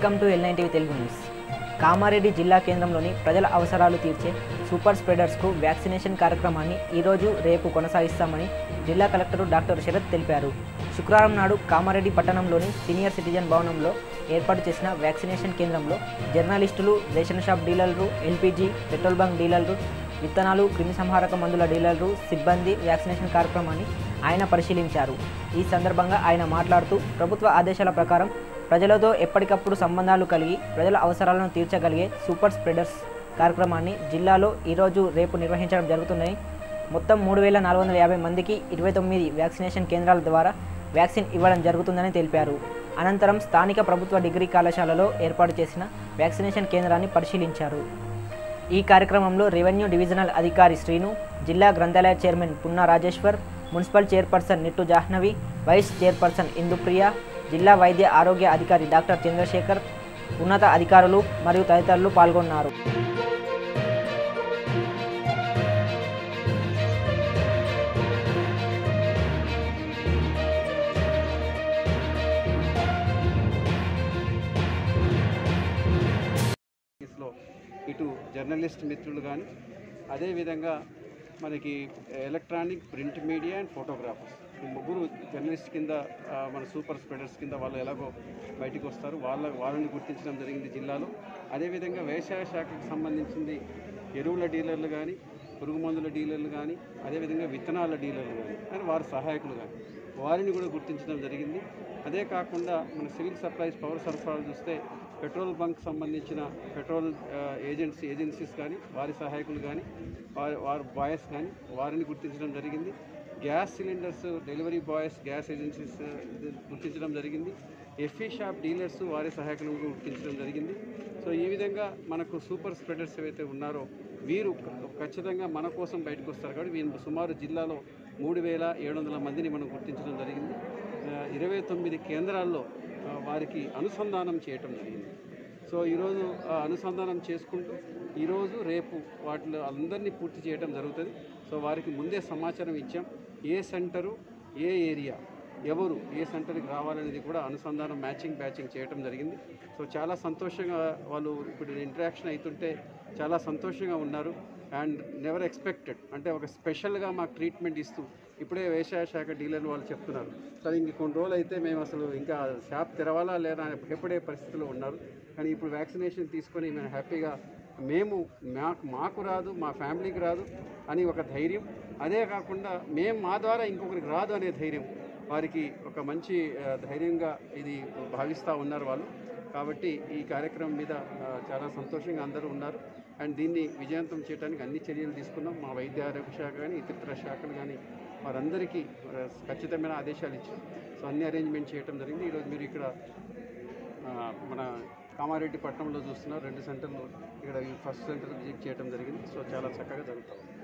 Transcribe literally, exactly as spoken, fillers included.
Welcome to L nine TV Telugu news. Kamareddy జిల్లా కేంద్రంలోని ప్రజల అవసరాలు తీర్చే సూపర్ స్ప్రెడర్స్కు వ్యాక్సినేషన్ కార్యక్రమాన్ని ఈరోజు రేపు కొనసాగిస్తామని జిల్లా కలెక్టర్ డాక్టర్ శరత్ తెలిపారు. శుక్రవారం నాడు కామారెడ్డి పట్టణంలోని సీనియర్ సిటిజన్ భవనంలో ఏర్పాటు చేసిన వ్యాక్సినేషన్ కేంద్రంలో జర్నలిస్టులు, రేషన్ షాప్ డీలర్లు, ఎల్పీజీ, పెట్రోల్ బంక్ డీలర్లు, విత్తనాలు, క్రిమిసంహారక మందుల డీలర్లు, సిబ్బంది వ్యాక్సినేషన్ కార్యక్రమాన్ని ఆయన పరిశీలించారు. ఈ సందర్భంగా ఆయన మాట్లాడుతూ ప్రభుత్వ ఆదేశాల ప్రకారం ప్రజలతో ఎప్పటికప్పుడు సంబంధాలు కలిగి ప్రజల అవసరాలను తీర్చగలిగే సూపర్ స్ప్రెడర్స్ కార్యక్రమాన్ని జిల్లాలో ఈరోజు రేపు నిర్వహించడం జరుగుతుందని, మొత్తం మూడు వేల నాలుగు వందల యాభై మందికి ఇరవై తొమ్మిది వ్యాక్సినేషన్ కేంద్రాల ద్వారా వ్యాక్సిన్ ఇవ్వడం జరుగుతుందని తెలిపారు. అనంతరం స్థానిక ప్రభుత్వ డిగ్రీ కళాశాలలో ఏర్పాటు చేసిన వ్యాక్సినేషన్ కేంద్రాన్ని పరిశీలించారు. ఈ కార్యక్రమంలో రెవెన్యూ డివిజనల్ అధికారి శ్రీను, జిల్లా గ్రంథాలయ chairman Punna Rajeshwar, municipal chairperson Nittu Jahnavi, vice chairperson Indupriya, జిల్లా వైద్య ఆరోగ్య అధికారి డాక్టర్ చంద్రశేఖర్, ఉన్నత అధికారులు మరియు తదితరులు పాల్గొన్నారు. ఇటు జర్నలిస్ట్ మిత్రులు కానీ, అదేవిధంగా మనకి electronic, print media and photographers ఈ ముగ్గురు జర్నలిస్ట్ కింద మన సూపర్ స్ప్రెడర్స్ కింద వాళ్ళు ఎలాగో బయటికి వస్తారు. వాళ్ళ వాళ్ళని గుర్తించడం జరిగింది జిల్లాలో. అదేవిధంగా వ్యవసాయ శాఖకు సంబంధించింది ఎరువుల డీలర్లు కానీ, పురుగు మందుల డీలర్లు కానీ, అదేవిధంగా విత్తనాల డీలర్లు కానీ అండ్ వారి సహాయకులు కానీ వారిని కూడా గుర్తించడం జరిగింది. అదే కాకుండా మన సివిల్ సప్లైస్, పవర్ సరఫరాలు చూస్తే పెట్రోల్ బంక్ సంబంధించిన పెట్రోల్ ఏజెన్సీ ఏజెన్సీస్ కానీ, వారి సహాయకులు కానీ, వారి వారి బాయ్స్ కానీ వారిని గుర్తించడం జరిగింది. Gas cylinders delivery boys, gas agencies గుర్తించడం జరిగింది. ఎఫ్ఈ షాప్ డీలర్స్, వారి సహాయకులను గుర్తించడం జరిగింది. సో ఈ విధంగా మనకు సూపర్ స్ప్రెడర్స్ ఏవైతే ఉన్నారో వీరు ఖచ్చితంగా మన కోసం బయటకు వస్తారు. కాబట్టి వీరు సుమారు జిల్లాలో మూడు వేల ఏడు వందల మందిని మనం గుర్తించడం జరిగింది. ఇరవై తొమ్మిది కేంద్రాల్లో వారికి అనుసంధానం చేయటం జరిగింది. సో ఈరోజు అనుసంధానం చేసుకుంటూ ఈరోజు రేపు వాటిలో అందరినీ పూర్తి చేయడం జరుగుతుంది. సో వారికి ముందే సమాచారం ఇచ్చాం. ఏ సెంటరు, ఏ ఏరియా, ఎవరు ఏ సెంటర్కి రావాలనేది కూడా అనుసంధానం, మ్యాచింగ్ బ్యాచింగ్ చేయటం జరిగింది. సో చాలా సంతోషంగా వాళ్ళు ఇప్పుడు ఇంటరాక్షన్ అవుతుంటే చాలా సంతోషంగా ఉన్నారు. అండ్ నెవర్ ఎక్స్పెక్టెడ్, అంటే ఒక స్పెషల్గా మాకు ట్రీట్మెంట్ ఇస్తూ ఇప్పుడే వ్యవసాయ శాఖ డీలర్లు వాళ్ళు చెప్తున్నారు, సరే ఇంక కొన్ని రోజులు అయితే మేము అసలు ఇంకా షాప్ తెరవాలా లేదా భయపడే పరిస్థితిలో ఉన్నారు. కానీ ఇప్పుడు వ్యాక్సినేషన్ తీసుకొని మేము హ్యాపీగా, మేము మాకు మాకు రాదు, మా ఫ్యామిలీకి రాదు అని ఒక ధైర్యం, అదే కాకుండా మేము మా ద్వారా ఇంకొకరికి రాదు అనే ధైర్యం, వారికి ఒక మంచి ధైర్యంగా ఇది భావిస్తూ ఉన్నారు వాళ్ళు. కాబట్టి ఈ కార్యక్రమం మీద చాలా సంతోషంగా అందరూ ఉన్నారు. అండ్ దీన్ని విజయవంతం చేయడానికి అన్ని చర్యలు తీసుకున్నాం. మా వైద్య ఆరోగ్య శాఖ కానీ, ఇతర శాఖలు కానీ వారందరికీ ఖచ్చితమైన ఆదేశాలు ఇచ్చాం. సో అన్ని అరేంజ్మెంట్ చేయడం జరిగింది. ఈరోజు మీరు ఇక్కడ మన కామారెడ్డి పట్టణంలో చూస్తున్నారు, రెండు సెంటర్లు ఇక్కడ ఫస్ట్ సెంటర్ విజిట్ చేయడం జరిగింది. సో చాలా చక్కగా జరుగుతుంది.